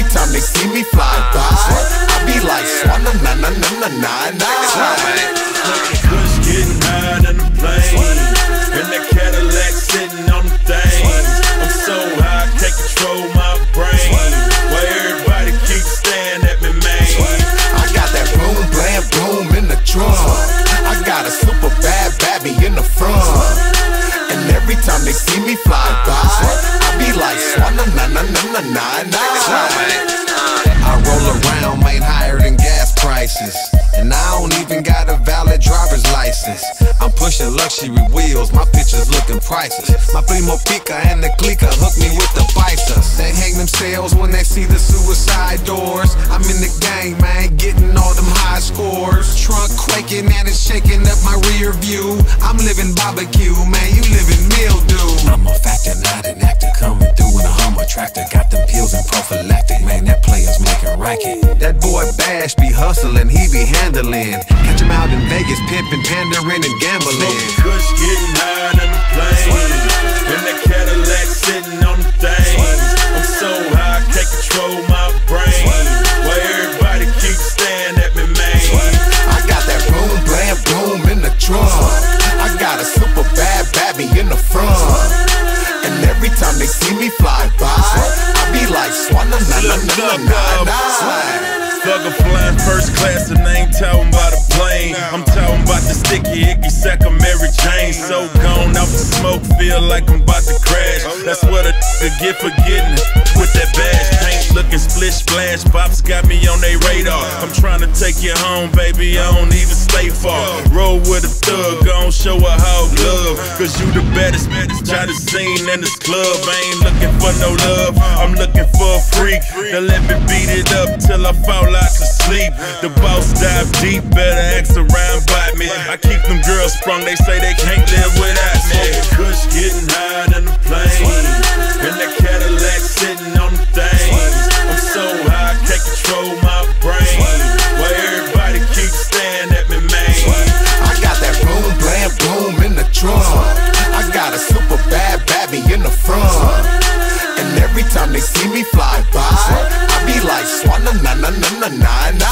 every time they see me fly by, I be like swanna na na na na na na. Kush getting high in the plane, and that Cadillac sitting on the thing. I'm so high, can't control my brain. Why everybody keep staring at me, man? I got that boom, blam, boom in the trunk. I got a super bad baby in the front. And every time they see me fly by, I be like swanna na na na na na na. I roll around, made higher than gas prices, and I don't even got a valid driver's license. I'm pushing luxury wheels, my pictures looking priceless. My primo pica and the clica hook me with the bikers. They hang themselves when they see the suicide doors. I'm in the game, man, getting all them high scores. Trunk quaking and it's shaking up my rear view. I'm living barbecue, man, you living mildew. I'm a factor, not an actor, coming through in a Hummer tractor. Got them pills and prophylactic, man, that player's making racket. That boy Bash be hustling, he be handling. Catch him out in Vegas, pimping, pandering, and gambling. Kush getting high in the plane, and that Cadillac sitting on the thing. I'm so high, can't control my brain. Why everybody keep staring at me, man? I got that boom, blam, boom in the trunk. I got a super bad baby in the front. And every time they see me fly by, I be like swanna na na na na na. Thugger flying first class and I ain't talking about a plane. I'm talking about the sticky icky sack of Mary Jane. So gone off the smoke, feel like I'm about to crash. That's what a get for getting it with that badge. Paint looking splish splash, pops got me on they radar. I'm trying to take you home, baby, I don't even stay far. Roll with a thug, gon' show her how love. Cause you the baddest, try the scene in this club. I ain't looking for no love, I'm looking for a freak to let me beat it up till I fall out to sleep. The boss dive deep, better ask around by me. I keep them girls sprung, they say they can't live without me. Kush getting high in the plane, and that Cadillac sitting on the thing. I'm so high, can't control my brain. Why everybody keep staring at me, man? I got that boom, blam, boom in the trunk. I got a super bad baby in the front. And every time they see me fly by, I be like swanna na na na na na na.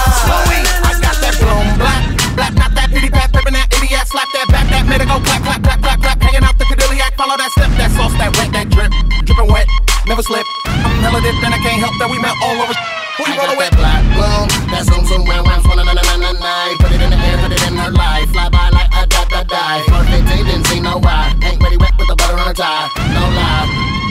I got that bloom black, black, not that pity pat, pippin' that idiot, slap that back, that made it go clap, clap, clap, clap, clap, hanging out the cadilliac, follow that step, that sauce, that wet, that drip, drippin' wet, never slip. I'm hella dipped and I can't help that we met all over. Who you rollin' with? Black bloom, that zoom zoom round round, swanna na na na na na. Put it in the air, put it in her life, fly by like a da da die. Perfect day, didn't see no why. Ain't ready wet with the butter on her tie, no lie.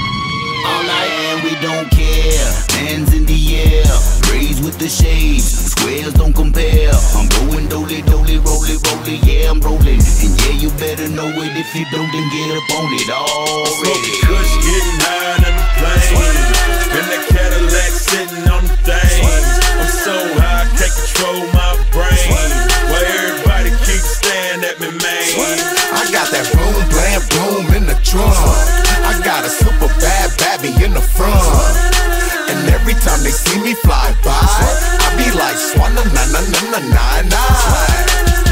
All night and we don't care. Hands in the air, raise with the shades. Squares don't compare. I'm going dolly, dolly, rolly, rolly. Yeah, I'm rolling. And yeah, you better know it. If you don't, then get up on it already. Kush getting high in the plane, and that Cadillac sitting on the thing. I'm so high, can't control my brain. Why everybody keep staring at me, man? I got that boom, blam, boom in the trunk. I got a super bad baby in the front. And every time they see me fly by, I be like swanna na na na na na na.